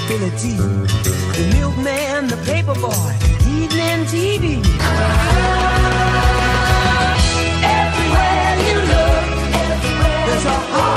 Billy T, the milkman, the paper boy, evening TV. Everywhere you look, there's a